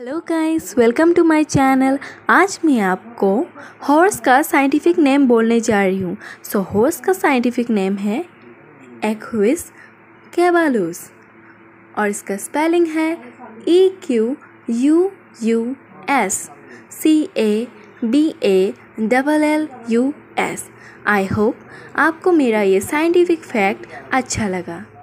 Hello guys, welcome to my channel. आज मैं आपको हॉर्स का साइंटिफिक नेम बोलने जा रही हूँ। सो हॉर्स का साइंटिफिक नेम है इक्विस कैबालुस और इसका स्पेलिंग है EQUUS CABALLUS। आई होप आपको मेरा ये साइंटिफिक फैक्ट अच्छा लगा।